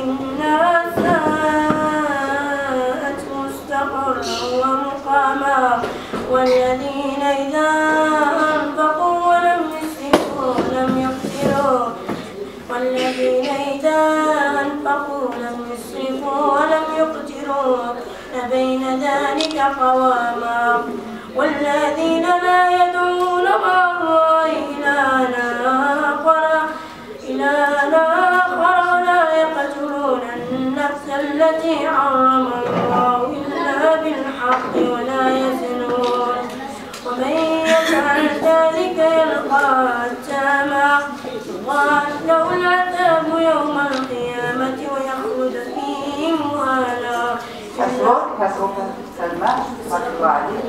إنها ساءت مستقرا ومقاما والذين إذا أنفقوا ولم يسرفوا ولم يقتروا بين ذلك قواما والذين لا يدعون مع الله إلها آخر ولا يقتلون النفس التي حرم الله إلا بالحق ولا يزنون ومن يفعل ذلك يلقى أثاما يضاعف له العذاب يوم القيامة ويخلد فيه مهانا.